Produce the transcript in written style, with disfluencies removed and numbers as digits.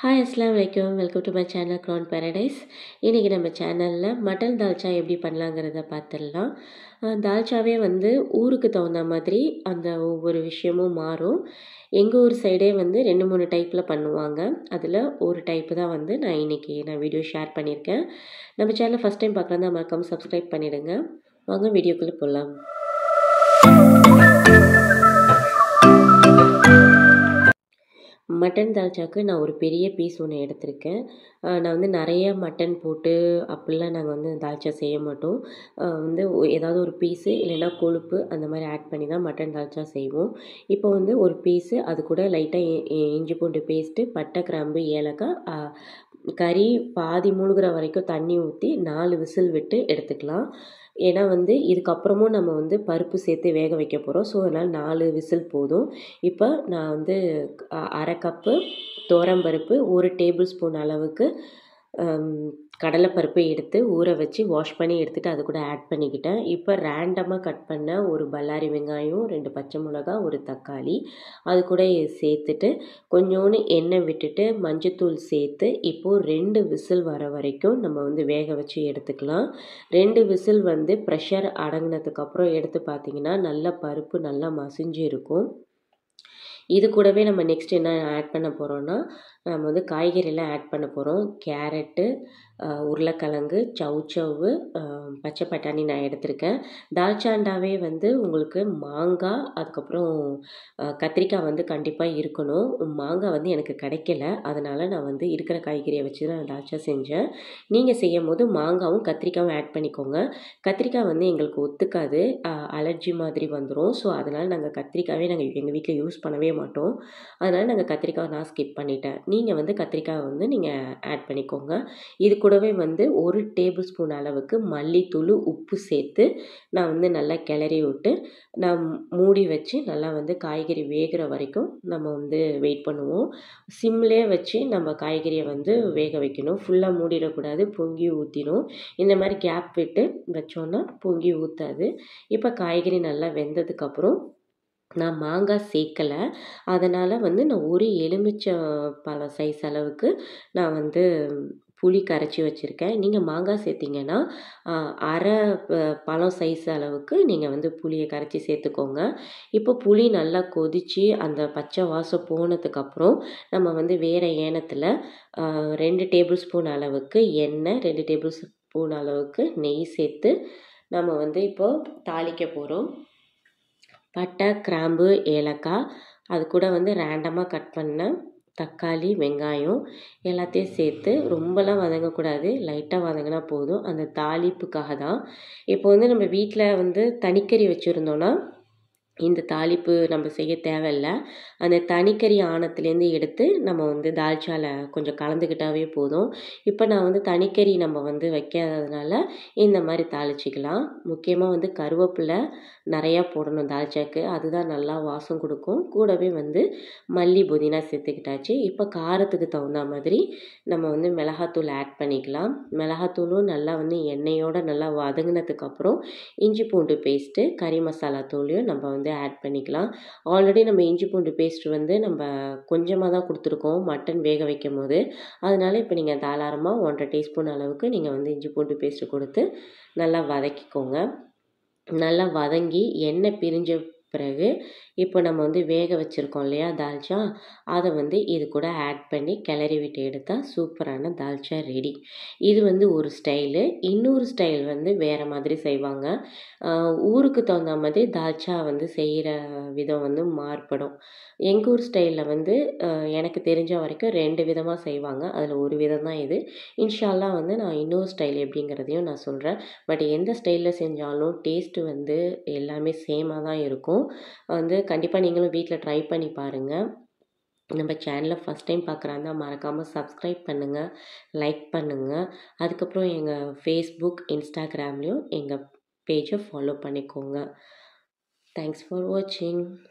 Hi அஸ்லாம் வலைக்கம், welcome to my channel crown paradise. இன்றைக்கி நம்ம சேனலில் மட்டன் தால்ச்சா எப்படி பண்ணலாங்கிறத பார்த்துடலாம். தால்ச்சாவே வந்து ஊருக்கு தகுந்த மாதிரி அந்த ஒவ்வொரு விஷயமும் மாறும். எங்கள் ஊர் சைடே வந்து 2-3 டைப்பில் பண்ணுவாங்க. அதில் ஒரு டைப்பு தான் வந்து நான் வீடியோ ஷேர் பண்ணியிருக்கேன். நம்ம சேனலை ஃபஸ்ட் டைம் பார்க்குறதா மறக்காமல் சப்ஸ்கிரைப் பண்ணிவிடுங்க. வாங்க வீடியோக்குள்ளே போகலாம். மட்டன் தால்ச்சாவுக்கு நான் ஒரு பெரிய பீஸ் ஒன்று எடுத்திருக்கேன். நான் வந்து நிறைய மட்டன் போட்டு அப்படிலாம் நாங்கள் வந்து தால்ச்சா செய்ய மாட்டோம். வந்து ஏதாவது ஒரு பீஸு இல்லைன்னா கொழுப்பு அந்த மாதிரி ஆட் பண்ணி தான் மட்டன் தால்ச்சா செய்வோம். இப்போ வந்து ஒரு பீஸு, அது கூட லைட்டாக இஞ்சி பூண்டு பேஸ்ட்டு, பட்டை, கிராம்பு, ஏலக்காய், கறி பாதி மூழ்கிற வரைக்கும் தண்ணி ஊற்றி 4 விசில் விட்டு எடுத்துக்கலாம். ஏன்னா வந்து இதுக்கப்புறமும் நம்ம வந்து பருப்பு சேர்த்து வேக வைக்க போகிறோம். ஸோ அதனால் 4 விசில் போதும். இப்போ நான் வந்து அரை கப்பு துவரம்பருப்பு, 1 டேபிள் ஸ்பூன் அளவுக்கு கடலைப்பருப்பு எடுத்து ஊற வச்சு வாஷ் பண்ணி எடுத்துகிட்டு அது கூட ஆட் பண்ணிக்கிட்டேன். இப்போ ரேண்டமாக கட் பண்ண ஒரு பல்லாரி வெங்காயம், 2 பச்சை மிளகா, ஒரு தக்காளி அது கூட சேர்த்துட்டு கொஞ்சோண்டு எண்ணெய் விட்டுட்டு மஞ்சத்தூள் சேர்த்து இப்போது 2 விசில் வர வரைக்கும் நம்ம வந்து வேக வச்சு எடுத்துக்கலாம். 2 விசில் வந்து ப்ரெஷர் அடங்கினதுக்கப்புறம் எடுத்து பார்த்திங்கன்னா நல்லா பருப்பு நல்லா மசிஞ்சு இருக்கும். இது கூடவே நம்ம நெக்ஸ்ட் என்ன ஆட் பண்ண போகிறோன்னா, நம்ம வந்து காய்கறிலாம் ஆட் பண்ண போகிறோம். கேரட்டு, உருளைக்கிழங்கு, சௌசௌவு, பச்சை பட்டாணி நான் எடுத்திருக்கேன். தால்ச்சாண்டாவே வந்து உங்களுக்கு மாங்காய், அதுக்கப்புறம் கத்திரிக்காய் வந்து கண்டிப்பாக இருக்கணும். மாங்காய் வந்து எனக்கு கிடைக்கல, அதனால் நான் வந்து இருக்கிற காய்கறியை வச்சு தான் தால்ச்சா செஞ்சேன். நீங்கள் செய்யும் போது மாங்காவும் கத்திரிக்காயும் ஆட் பண்ணிக்கோங்க. கத்திரிக்காய் வந்து எங்களுக்கு ஒத்துக்காது, அலர்ஜி மாதிரி வந்துடும். ஸோ அதனால் நாங்கள் கத்திரிக்காவே எங்கள் வீட்டில் யூஸ் பண்ணவே மாட்டோம். அதனால் நாங்கள் கத்திரிக்காய் நான் ஸ்கிப் பண்ணிட்டேன். நீங்கள் வந்து கத்திரிக்காய் வந்து நீங்கள் ஆட் பண்ணிக்கோங்க. இது கூடவே வந்து 1 டேபிள் ஸ்பூன் அளவுக்கு மல்லித்தூள், உப்பு சேர்த்து நான் வந்து நல்லா கிளறி விட்டு நான் மூடி வச்சு நல்லா வந்து காய்கறி வேகிற வரைக்கும் நம்ம வந்து வெயிட் பண்ணுவோம். சிம்லேயே வச்சு நம்ம காய்கறியை வந்து வேக வைக்கணும். ஃபுல்லாக மூடிடக்கூடாது, பொங்கி ஊற்றிடும். இந்த மாதிரி கேப் விட்டு வச்சோன்னா பொங்கி ஊற்றாது. இப்போ காய்கறி நல்லா வெந்ததுக்கப்புறம் நான் மாங்காய் சேர்க்கலை, அதனால் வந்து நான் ஒரு எலுமிச்சை பழம் சைஸ் அளவுக்கு நான் வந்து புளி கரைச்சி வச்சுருக்கேன். நீங்கள் மாங்காய் சேர்த்திங்கன்னா அரை பழம் சைஸ் அளவுக்கு நீங்கள் வந்து புளியை கரைச்சி சேர்த்துக்கோங்க. இப்போ புளி நல்லா கொதித்து அந்த பச்சை வாசம் போனதுக்கப்புறம் நம்ம வந்து வேறு ஏனத்தில் 2 டேபிள் ஸ்பூன் அளவுக்கு எண்ணெய், 2 டேபிள் ஸ்பூன் அளவுக்கு நெய் சேர்த்து நம்ம வந்து இப்போது தாளிக்க போகிறோம். பட்டை, கிராம்பு, ஏலக்காய், அது கூட வந்து ரேண்டமாக கட் பண்ண தக்காளி, வெங்காயம் எல்லாத்தையும் சேர்த்து ரொம்பலாம் வதங்கக்கூடாது, லைட்டாக வதங்கினா போதும். அந்த தாளிப்புக்காக தான். இப்போ வந்து நம்ம வீட்டில் வந்து தனிக்கறி வச்சுருந்தோன்னா இந்த தாளிப்பு நம்ம செய்ய தேவையில்ல. அந்த தனிக்கறி ஆணத்துலேருந்து எடுத்து நம்ம வந்து தால்ச்சாவில் கொஞ்சம் கலந்துக்கிட்டாவே போதும். இப்போ நான் வந்து தனிக்கறி நம்ம வந்து வைக்காததுனால இந்த மாதிரி தாளிச்சிக்கலாம். முக்கியமாக வந்து கருவேப்பிலை நிறையா போடணும் தால்ச்சாக்கு, அதுதான் நல்லா வாசம் கொடுக்கும். கூடவே வந்து மல்லி, புதினா சேர்த்துக்கிட்டாச்சு. இப்போ காரத்துக்கு தகுந்த மாதிரி நம்ம வந்து மிளகாத்தூள் ஆட் பண்ணிக்கலாம். மிளகாத்தூளும் நல்லா வந்து எண்ணெயோடு நல்லா வதங்கினதுக்கப்புறம் இஞ்சி பூண்டு பேஸ்ட்டு, கறி மசாலா தூளையும் நம்ம வந்து ஆட் பண்ணிக்கலாம். ஆல்ரெடி நம்ம இஞ்சி பூண்டு பேஸ்ட் வந்து நம்ம கொஞ்சமாக தான் கொடுத்துருக்கோம் மட்டன் வேக வைக்கும் போது. அதனால் இப்போ நீங்கள் தாராளமாக 1.5 டீஸ்பூன் அளவுக்கு நீங்கள் வந்து இஞ்சி பூண்டு பேஸ்ட்டு கொடுத்து நல்லா வதக்கிக்கோங்க. நல்லா வதங்கி எண்ணெய் பிரிஞ்ச பிறகு இப்போ நம்ம வந்து வேக வச்சுருக்கோம் இல்லையா தால்ச்சா, அதை வந்து இது கூட ஆட் பண்ணி கிளறி விட்டு எடுத்தால் சூப்பரான தால்ச்சா ரெடி. இது வந்து ஒரு ஸ்டைலு. இன்னொரு ஸ்டைல் வந்து வேறு மாதிரி செய்வாங்க. ஊருக்கு தகுந்த மாதிரி தால்ச்சா வந்து செய்கிற விதம் வந்து மாறுபடும். எங்கள் ஊர் ஸ்டைலில் வந்து எனக்கு தெரிஞ்ச வரைக்கும் 2 விதமாக செய்வாங்க. அதில் ஒரு விதம் தான் இது. இன்ஷால்லா வந்து நான் இன்னொரு ஸ்டைல் எப்படிங்கிறதையும் நான் சொல்கிறேன். பட் எந்த ஸ்டைலில் செஞ்சாலும் டேஸ்ட்டு வந்து எல்லாமே சேமாக தான் இருக்கும். வந்து கண்டிப்பாக நீங்களும் வீட்டில் ட்ரை பண்ணி பாருங்கள். நம்ம சேனலை ஃபஸ்ட் டைம் பார்க்குறாங்க மறக்காமல் சப்ஸ்கிரைப் பண்ணுங்கள், லைக் பண்ணுங்கள். அதுக்கப்புறம் எங்கள் ஃபேஸ்புக், இன்ஸ்டாகிராம்லேயும் எங்கள் பேஜை ஃபாலோ பண்ணிக்கோங்க. தேங்க்ஸ் ஃபார் வாட்சிங்.